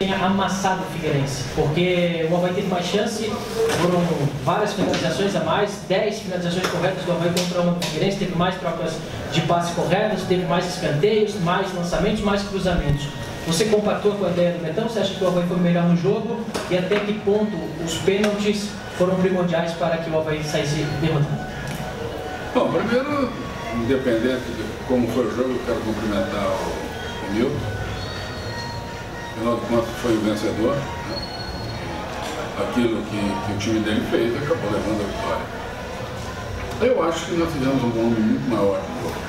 Tenha amassado o Figueirense, porque o Avaí teve mais chance, foram várias finalizações a mais, 10 finalizações corretas do Avaí contra uma do Figueirense, teve mais trocas de passe corretas, teve mais escanteios, mais lançamentos, mais cruzamentos. Você compactou com a ideia do Betão? Você acha que o Avaí foi melhor no jogo? E até que ponto os pênaltis foram primordiais para que o Avaí saísse derrotado? Bom, primeiro, independente de como foi o jogo, eu quero cumprimentar o Milton. Afinal de contas, foi o vencedor, né? Aquilo que o time dele fez acabou levando a vitória. Eu acho que nós tivemos um volume muito maior no jogo.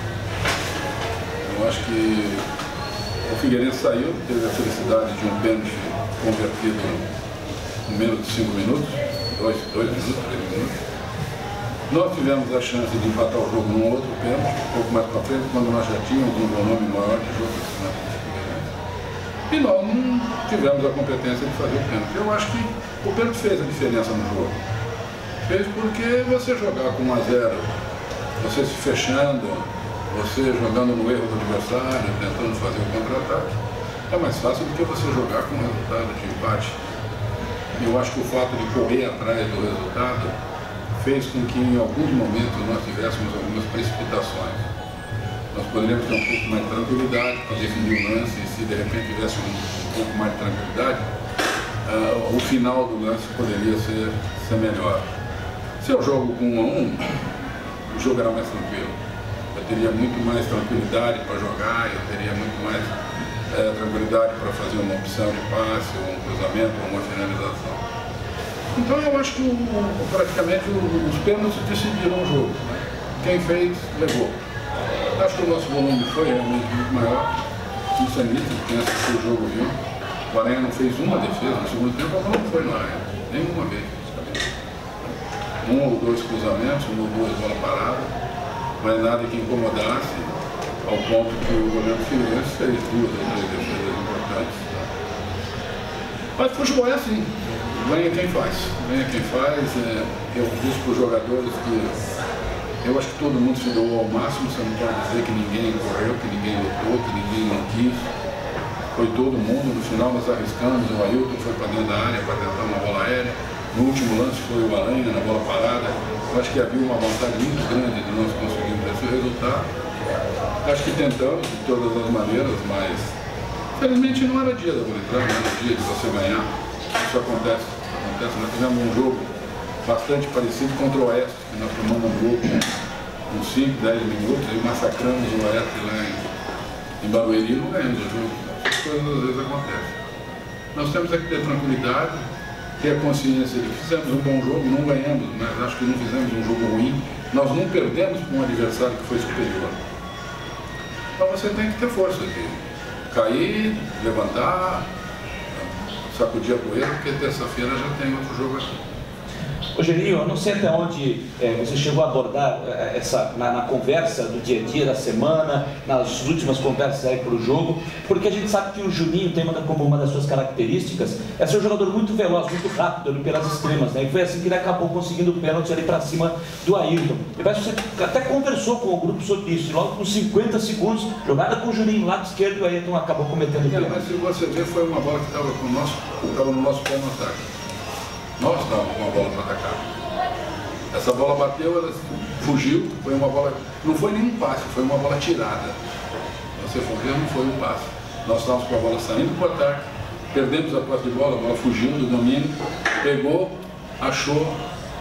Eu acho que o Figueirense saiu, teve a felicidade de um pênalti convertido em menos de 5 minutos, 2 minutos, 3 minutos. Nós tivemos a chance de empatar o jogo num outro pênalti, um pouco mais para frente, quando nós já tínhamos um volume maior de jogo. E nós não tivemos a competência de fazer o pênalti. Eu acho que o pênalti fez a diferença no jogo. Fez porque você jogar com 1 a 0, você se fechando, você jogando no erro do adversário, tentando fazer o contra-ataque, é mais fácil do que você jogar com um resultado de empate. Eu acho que o fato de correr atrás do resultado fez com que em alguns momentos nós tivéssemos algumas precipitações. Nós poderíamos ter um pouco mais de tranquilidade para definir o lance, e se de repente tivesse um pouco mais de tranquilidade, o final do lance poderia ser melhor. Se eu jogo com 1 a 1, o jogo era mais tranquilo. Eu teria muito mais tranquilidade para jogar, eu teria muito mais tranquilidade para fazer uma opção de passe, ou um cruzamento, ou uma finalização. Então eu acho que praticamente os pênaltis decidiram o jogo. Quem fez, levou. Acho que o nosso volume foi realmente muito maior. Isso é nítido, quem assistiu o jogo viu. O Aranha não fez uma defesa no segundo tempo, a bola não foi no Aranha, nenhuma vez. 1 ou 2 cruzamentos, 1 ou 2 bola parada, mas nada que incomodasse, ao ponto que o goleiro Figueirense fez 2 ou 3 defesas importantes. Mas futebol é assim, ganha quem faz. Ganha quem faz. Eu disse para os jogadores que eu acho que todo mundo se doou ao máximo, você não pode dizer que ninguém correu, que ninguém lutou, que ninguém não quis. Foi todo mundo, no final nós arriscamos, o Ailton foi para dentro da área para tentar uma bola aérea. No último lance foi o Aranha na bola parada. Eu acho que havia uma vontade muito grande de nós conseguirmos esse resultado. Acho que tentamos de todas as maneiras, mas felizmente não era dia da arbitragem, não era dia de você ganhar. Isso acontece. Nós tivemos um jogo bastante parecido contra o Oeste, que nós tomamos um jogo com 5, 10 minutos e massacramos o Oeste lá em Barueri e não ganhamos o jogo. Essas coisas às vezes acontecem. Nós temos que ter tranquilidade, ter a consciência de que fizemos um bom jogo, não ganhamos, mas acho que não fizemos um jogo ruim. Nós não perdemos com um adversário que foi superior. Então você tem que ter força de cair, levantar, sacudir a poeira, porque terça-feira já tem outro jogo aqui. Ô Geninho, eu não sei até onde você chegou a abordar na conversa do dia a dia, da semana, nas últimas conversas aí para o jogo, porque a gente sabe que o Juninho tem como uma das suas características é ser um jogador muito veloz, muito rápido ali pelas extremas, né? E foi assim que ele acabou conseguindo o pênalti ali para cima do Ailton. E parece que você até conversou com o grupo sobre isso, e logo com 50 segundos, jogada com o Juninho lado esquerdo, o Ailton acabou cometendo o pênalti. Mas se você ver, foi uma bola que estava no nosso pé no ataque. Nós estávamos com a bola para atacar. Essa bola bateu, ela fugiu, foi uma bola, não foi nenhum passe, foi uma bola tirada. Você for ver, não foi um passe. Nós estávamos com a bola saindo para o ataque, perdemos a posse de bola, a bola fugiu do domínio, pegou, achou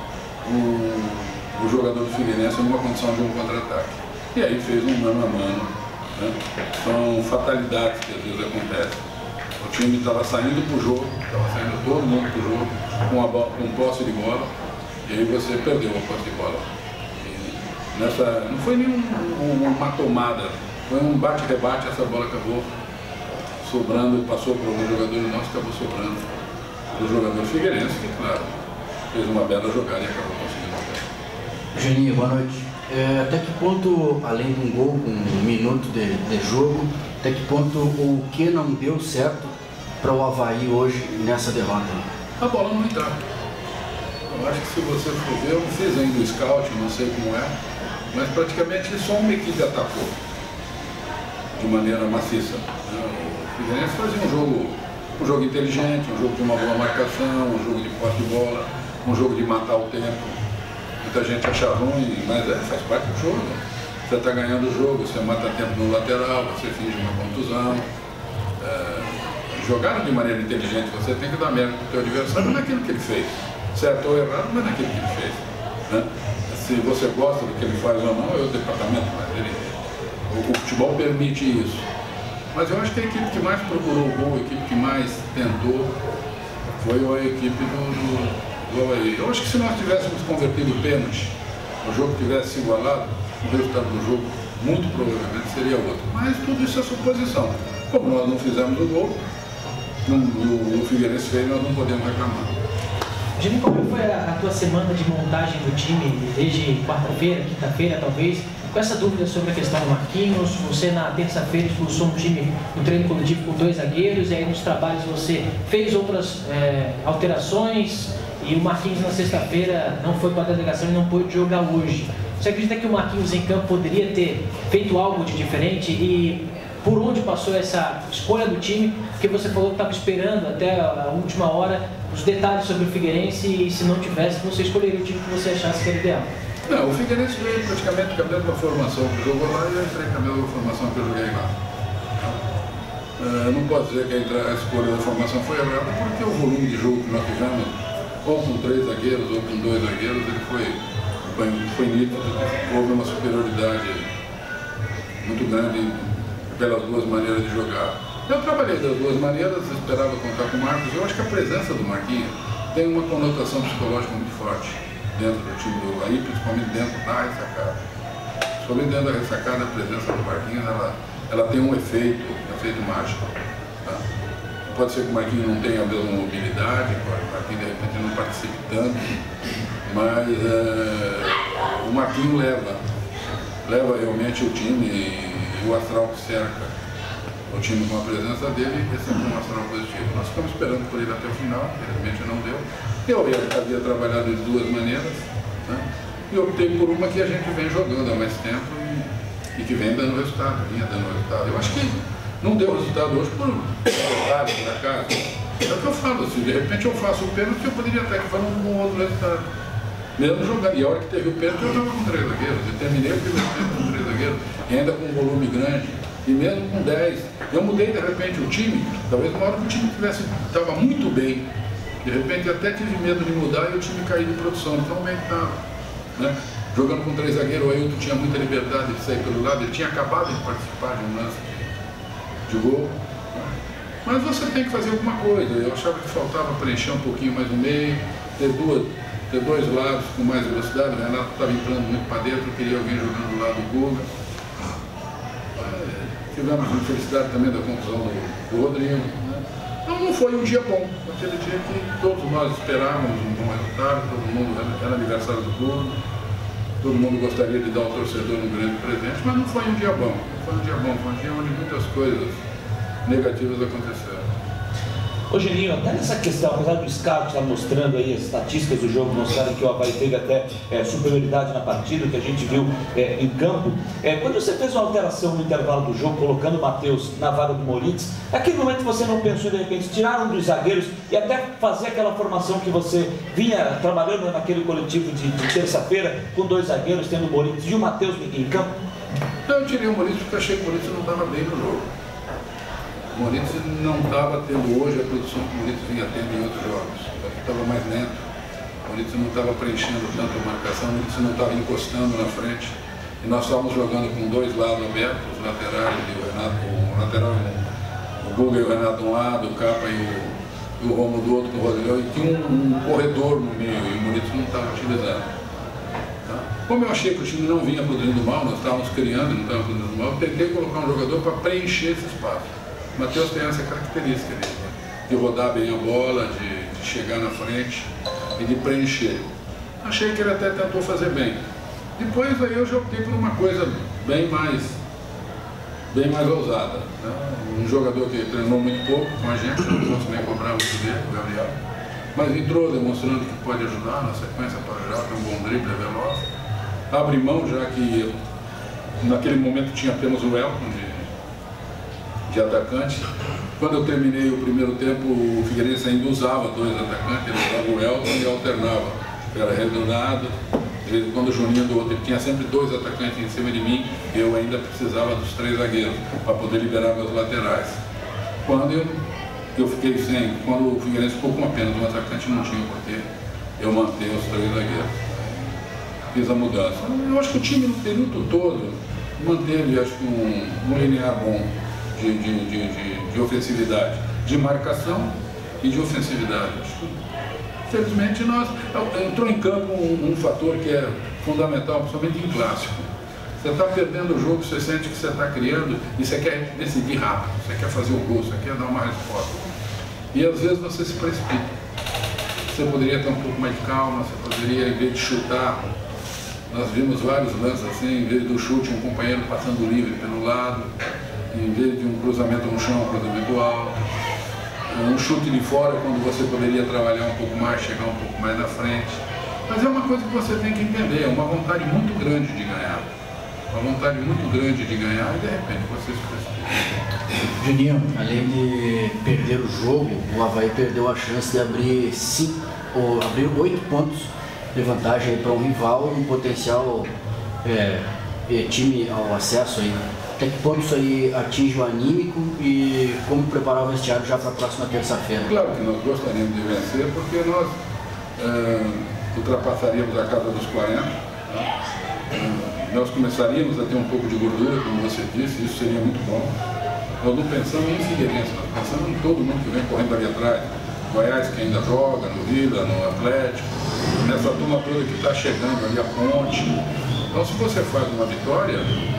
o jogador do Figueirense numa condição de um contra-ataque. E aí fez um mano a mano. Né? São fatalidades que às vezes acontecem. O time estava saindo para o jogo, estava saindo todo mundo para o jogo, com posse de bola, e aí você perdeu a posse de bola. Não foi uma tomada, foi um bate-rebate, essa bola acabou sobrando, passou para algum jogador nosso, acabou sobrando para o jogador Figueirense, que claro, fez uma bela jogada e acabou conseguindo o pé. Geninho, boa noite. Até que ponto, além de um gol com 1 minuto de jogo, até que ponto o que não deu certo para o Avaí hoje nessa derrota? A bola não entrava. Eu acho que se você for ver, eu não fiz ainda o scout, não sei como é, mas praticamente só uma equipe atacou de maneira maciça. O Figueirense fazia um jogo um jogo inteligente, um jogo de uma boa marcação, um jogo de posse de bola, um jogo de matar o tempo. Muita gente acha ruim, mas faz parte do jogo. Você está ganhando o jogo, você mata tempo no lateral, você finge uma contusão. Jogar de maneira inteligente, você tem que dar mérito para o teu adversário naquilo que ele fez. Certo ou errado, mas naquilo que ele fez. Né? Se você gosta do que ele faz ou não, é o departamento, mas o futebol permite isso. Mas eu acho que a equipe que mais procurou o gol, a equipe que mais tentou, foi a equipe do Avaí. Eu acho que se nós tivéssemos convertido o pênalti, o jogo tivesse se igualado, o resultado do jogo muito provavelmente seria outro. Mas tudo isso é suposição. Como nós não fizemos o gol, o Figueirense fez, nós não podemos reclamar. Juninho, como foi a tua semana de montagem do time, desde quarta-feira, quinta-feira talvez, com essa dúvida sobre a questão do Marquinhos? Você na terça-feira expulsou um time no treino coletivo com 2 zagueiros, e aí nos trabalhos você fez outras alterações, e o Marquinhos na sexta-feira não foi para a delegação e não pôde jogar hoje. Você acredita que o Marquinhos em campo poderia ter feito algo de diferente? E por onde passou essa escolha do time? Porque você falou que estava esperando até a última hora os detalhes sobre o Figueirense, e se não tivesse, você escolheria o time que você achasse que era ideal. Não, o Figueirense veio praticamente com a mesma formação que jogou lá, e eu entrei com a mesma formação que eu joguei lá. Não posso dizer que a escolha da formação foi errada, porque o volume de jogo que nós tivemos, ou com 3 zagueiros ou com 2 zagueiros, ele foi nítido. Houve uma superioridade muito grande pelas duas maneiras de jogar. Eu trabalhei das duas maneiras, esperava contar com o Marcos. Eu acho que a presença do Marquinhos tem uma conotação psicológica muito forte dentro do time do Avaí, principalmente dentro da ressacada. Principalmente dentro da ressacada, a presença do Marquinhos, ela tem um efeito mágico. Tá? Pode ser que o Marquinhos não tenha a mesma mobilidade, pode o Marquinhos de repente não participe tanto, mas o Marquinhos leva realmente o time e o astral que cerca o time com a presença dele é sempre um astral positivo. Nós ficamos esperando por ele até o final, infelizmente não deu. Eu havia trabalhado de 2 maneiras, né? E optei por uma que a gente vem jogando há mais tempo e que vem dando resultado, vinha dando resultado. Eu acho que não deu resultado hoje por detalhe, por acaso. É o que eu falo, se de repente eu faço o pênalti, eu poderia até que fazer um outro resultado. Mesmo jogando. E a hora que teve o pênalti, eu estava com 3 zagueiros. Eu terminei o primeiro tempo com 3 zagueiros, e ainda com um volume grande, e mesmo com 10. Eu mudei de repente o time, talvez uma hora que o time estava muito bem. De repente até tive medo de mudar e o time caiu de produção. Então bem que estava. Né? Jogando com 3 zagueiros, o Ailton tinha muita liberdade de sair pelo lado, ele tinha acabado de participar de um lance de gol. Mas você tem que fazer alguma coisa. Eu achava que faltava preencher um pouquinho mais o meio, ter 2 lados com mais velocidade. O Renato estava entrando muito para dentro, eu queria alguém jogando do lado do Guga. Tivemos a infelicidade também da confusão do Rodrigo. Né? Então não foi um dia bom, aquele dia que todos nós esperávamos um bom resultado, todo mundo era aniversário do clube, todo mundo gostaria de dar ao torcedor um grande presente, mas não foi um dia bom. Não foi um dia bom, foi um dia onde muitas coisas negativas aconteceram. Ô Juninho, até nessa questão, apesar do Scarpa estar mostrando aí as estatísticas do jogo, mostrando que o Avaí teve até superioridade na partida, que a gente viu em campo, quando você fez uma alteração no intervalo do jogo, colocando o Matheus na vaga do Moritz, naquele momento você não pensou de repente tirar um dos zagueiros e até fazer aquela formação que você vinha trabalhando naquele coletivo de terça-feira, com 2 zagueiros, tendo o Moritz e o Matheus em campo? Eu tirei o Moritz porque achei que o Moritz não estava bem no jogo. O Moritz não estava tendo hoje a produção que o Moritz vinha tendo em outros jogos. Estava mais lento. O Moritz não estava preenchendo tanto a marcação, o Moritz não estava encostando na frente. E nós estávamos jogando com 2 lados abertos, os laterais e o Renato, o lateral, o Guga e o Renato de um lado, o Capa e o Romulo do outro com o Rodrigo, e tinha um corredor no meio, e o Moritz não estava utilizando. Tá? Como eu achei que o time não vinha produzindo mal, nós estávamos criando, não estávamos produzindo mal, eu tentei colocar um jogador para preencher esse espaço. O Matheus tem essa característica de rodar bem a bola, de chegar na frente e de preencher. Achei que ele até tentou fazer bem. Depois aí eu já optei por uma coisa bem mais ousada. Né? Um jogador que treinou muito pouco com a gente, não posso nem cobrar muito dele, o Gabriel. Mas entrou demonstrando que pode ajudar na sequência para jogar, tem um bom drible, é veloz. Abre mão, já que naquele momento tinha apenas o Elton de atacantes. Quando eu terminei o primeiro tempo, o Figueirense ainda usava 2 atacantes, ele usava o Elton e alternava. Era redondado, de vez em quando o Juninho do outro, ele tinha sempre 2 atacantes em cima de mim, e eu ainda precisava dos 3 zagueiros para poder liberar meus laterais. Quando eu fiquei sem, quando o Figueirense ficou com apenas um atacante, não tinha porquê eu manter os 3 zagueiros. Fiz a mudança. Eu acho que o time no período todo manteve, acho que um linear bom de ofensividade, de marcação e de ofensividade. Infelizmente, entrou em campo um fator que é fundamental, principalmente em clássico. Você está perdendo o jogo, você sente que você está criando e você quer decidir rápido, você quer fazer o gol, você quer dar uma resposta. E às vezes você se precipita. Você poderia ter um pouco mais de calma, você poderia, em vez de chutar, nós vimos vários lances assim, em vez do chute, um companheiro passando livre pelo lado, em vez de um cruzamento no chão, um cruzamento alto, um chute de fora quando você poderia trabalhar um pouco mais, chegar um pouco mais na frente. Mas é uma coisa que você tem que entender, é uma vontade muito grande de ganhar. Uma vontade muito grande de ganhar e de repente você se precipita. Juninho, além de perder o jogo, o Avaí perdeu a chance de abrir 8 pontos de vantagem para um rival, um potencial time ao acesso aí. Até que ponto isso aí atinge o anímico e como preparar o vestiário já para a próxima terça-feira? Claro que nós gostaríamos de vencer, porque nós ultrapassaríamos a casa dos 40, né? Nós começaríamos a ter um pouco de gordura, como você disse, isso seria muito bom. Nós não pensamos em Figueirense, nós pensamos em todo mundo que vem correndo ali atrás. Goiás, que ainda joga, no Vila, no Atlético, nessa turma toda que está chegando ali, a Ponte. Então, se você faz uma vitória,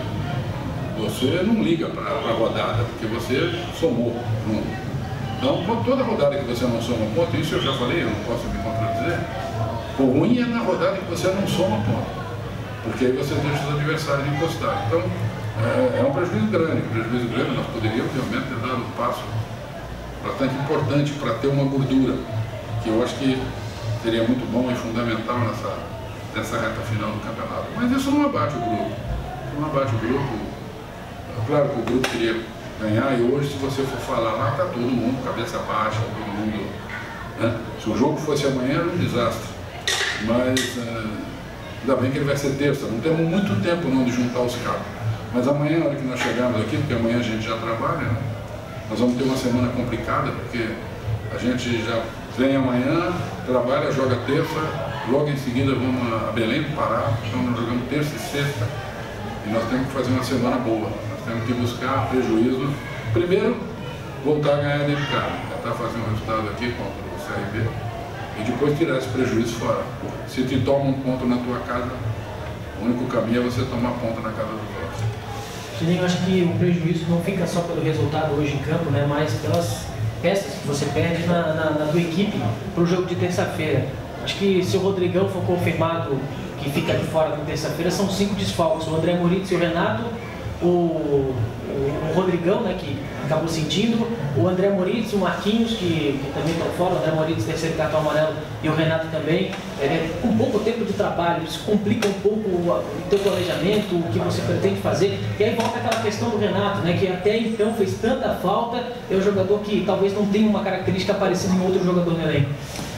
você não liga para a rodada, porque você somou. Então, toda rodada que você não soma ponto, isso eu já falei, eu não posso me contradizer, o ruim é na rodada que você não soma ponto, porque aí você deixa os adversários encostar. Então, é um prejuízo grande, nós poderíamos realmente ter dado um passo bastante importante para ter uma gordura, que eu acho que seria muito bom e fundamental nessa reta final do campeonato. Mas isso não abate o grupo. Não abate o grupo. Claro que o grupo queria ganhar e hoje, se você for falar lá, está todo mundo cabeça baixa, todo mundo. Né? Se o jogo fosse amanhã, era um desastre. Mas ainda bem que ele vai ser terça. Não temos muito tempo não de juntar os cabos. Mas amanhã, na hora que nós chegarmos aqui, porque amanhã a gente já trabalha, né? Nós vamos ter uma semana complicada, porque a gente já vem amanhã, trabalha, joga terça, logo em seguida vamos a Belém do Pará, então nós jogamos terça e sexta, e nós temos que fazer uma semana boa, nós temos que buscar prejuízo, primeiro voltar a ganhar dentro de casa, tentar fazer um resultado aqui contra o CRB, e depois tirar esse prejuízo fora. Se te toma um ponto na tua casa, o único caminho é você tomar ponto na casa dos outros. Eu acho que o prejuízo não fica só pelo resultado hoje em campo, né, mas pelas peças que você perde na tua equipe para o jogo de terça-feira. Acho que se o Rodrigão for confirmado que fica de fora na terça-feira, são 5 desfalques. O André Moritz e o Renato, o Rodrigão, né, que acabou sentindo, o André Moritz, o Marquinhos, que também estão fora, o André Moritz, terceiro cartão amarelo, e o Renato também. Com pouco tempo de trabalho, isso complica um pouco o teu planejamento, o que você pretende fazer. E aí volta aquela questão do Renato, né, que até então fez tanta falta, é um jogador que talvez não tenha uma característica parecida em outro jogador no elenco.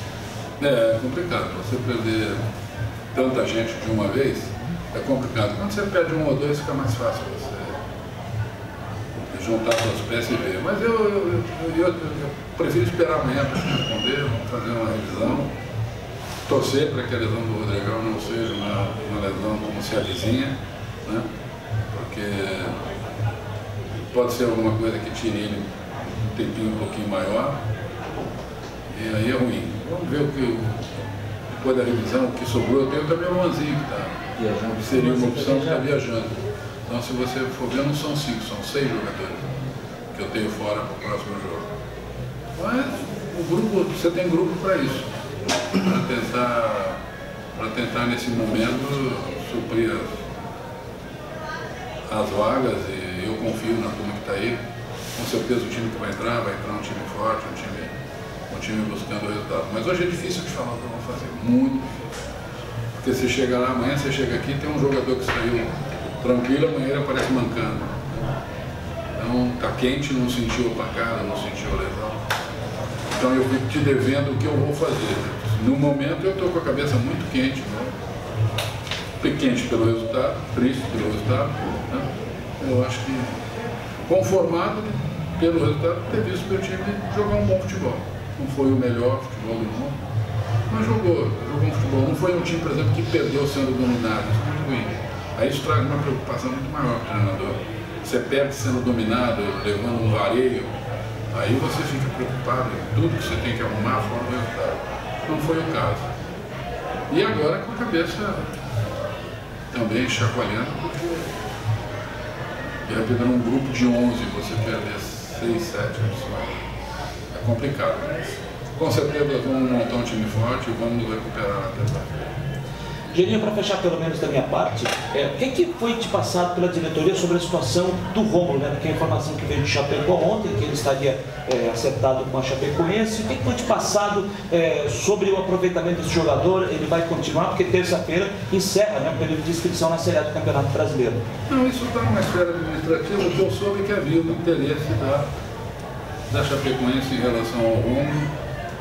É complicado, você perder tanta gente de uma vez, é complicado. Quando você perde um ou dois, fica mais fácil você juntar suas peças e ver. Mas eu prefiro esperar amanhã para te responder, vamos fazer uma revisão, torcer para que a lesão do Rodrigão não seja uma lesão como se avizinha, né? Porque pode ser alguma coisa que tire ele um tempinho um pouquinho maior, e aí é ruim. Vamos ver o que, depois da revisão, o que sobrou. Eu tenho também o Luanzinho que está viajando, que seria uma opção que está viajando. Então, se você for ver, não são 5, são 6 jogadores que eu tenho fora para o próximo jogo. Mas o grupo, você tem grupo para isso, para tentar nesse momento suprir as vagas, e eu confio na turma que está aí. Com certeza o time que vai entrar um time forte, um time buscando o resultado. Mas hoje é difícil de falar o que eu vou fazer, muito difícil. Porque você chega lá amanhã, você chega aqui, tem um jogador que saiu tranquilo, amanhã ele aparece mancando. Então está quente, não sentiu a pancada, não sentiu a lesão. Então eu fico te devendo o que eu vou fazer. No momento eu estou com a cabeça muito quente, né? Quente pelo resultado, triste pelo resultado, né? Eu acho que conformado pelo resultado, ter visto meu time jogar um bom futebol. Não foi o melhor futebol do mundo, mas jogou um futebol. Não foi um time, por exemplo, que perdeu sendo dominado, isso é muito ruim. Aí isso traz uma preocupação muito maior para o treinador. Você perde sendo dominado, levando um vareio, aí você fica preocupado em tudo que você tem que arrumar fora do resultado. Não foi o caso. E agora com a cabeça também chacoalhando, porque de repente num grupo de 11 você perder 6, 7 é complicado. Mas com certeza vamos montar um time forte e vamos recuperar a terça-feira. Geninho, para fechar pelo menos da minha parte, o que foi te passado pela diretoria sobre a situação do Rômulo, né? Porque a informação que veio de Chapecó ontem, que ele estaria acertado com a Chapecoense, o que foi te passado sobre o aproveitamento desse jogador? Ele vai continuar, porque terça-feira encerra, né, o período de inscrição na Série A do Campeonato Brasileiro. Não, isso está numa esfera administrativa, que eu soube que havia um interesse da Chapecoense em relação ao Rômulo.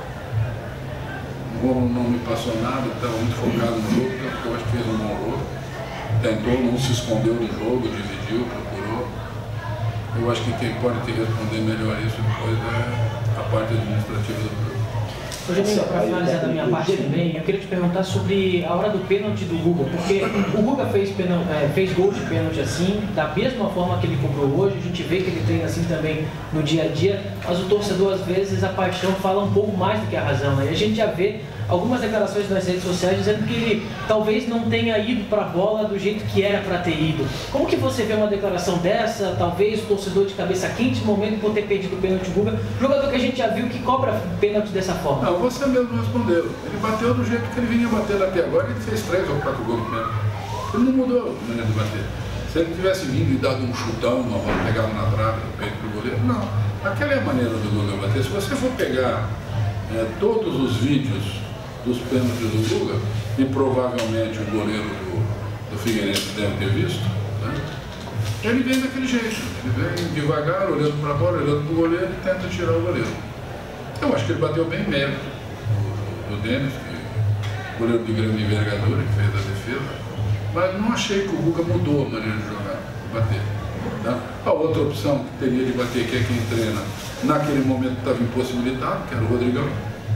O Rômulo não me passou nada, estava muito focado no jogo, porque eu acho que fez um bom jogo. Tentou, não se escondeu do jogo, dividiu, procurou. Eu acho que quem pode te responder melhor isso depois é a parte administrativa do clube. Geninho, para finalizar da minha parte também, eu queria te perguntar sobre a hora do pênalti do Guga, porque o Guga fez gol de pênalti assim, da mesma forma que ele cobrou hoje, a gente vê que ele treina assim também no dia a dia, mas o torcedor às vezes a paixão fala um pouco mais do que a razão, né? E a gente já vê algumas declarações nas redes sociais dizendo que ele talvez não tenha ido para a bola do jeito que era para ter ido. Como que você vê uma declaração dessa? Talvez o torcedor de cabeça quente no momento por ter perdido o pênalti do Guga, jogador que a gente já viu que cobra pênalti dessa forma. Não, você mesmo respondeu. Ele bateu do jeito que ele vinha batendo até agora, ele fez 3 ou 4 gols no pênalti. Ele não mudou a maneira de bater. Se ele tivesse vindo e dado um chutão, uma bola pegava na trave, no peito do goleiro, não. Aquela é a maneira do Guga bater. Se você for pegar todos os vídeos dos pênaltis do Guga, e provavelmente o goleiro do Figueirense deve ter visto, né? Ele vem daquele jeito, ele vem devagar, olhando para a bola, olhando para o goleiro e tenta tirar o goleiro. Eu acho que ele bateu bem mérito do Denis, goleiro de grande envergadura, que fez a defesa, mas não achei que o Guga mudou a maneira de jogar, de bater. Tá? A outra opção que teria de bater, que é quem treina, naquele momento estava impossibilitado, que era o Rodrigão.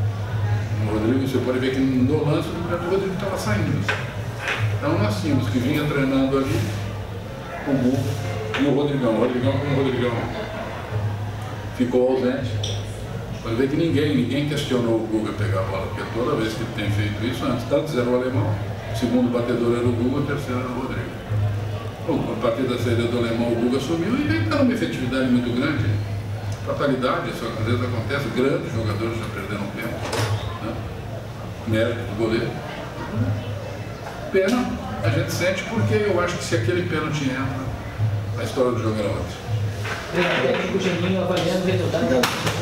O Rodrigo, você pode ver que no lance do Rodrigo estava saindo. Então nós tínhamos que vinha treinando ali o Guga e o Rodrigão. O Rodrigão ficou ausente. Pode ver que ninguém questionou o Guga pegar a bola, porque toda vez que ele tem feito isso, antes era o alemão, o segundo batedor era o Guga, o terceiro era o Rodrigo. Bom, a partir da saída do alemão, o Guga sumiu e veio dando uma efetividade muito grande. Fatalidade, isso às vezes acontece, grandes jogadores já perderam tempo. Mérito do goleiro. Pena, a gente sente, porque eu acho que se aquele pênalti entra, a história do jogo era outra. Obrigado, Geninho, avaliando o resultado.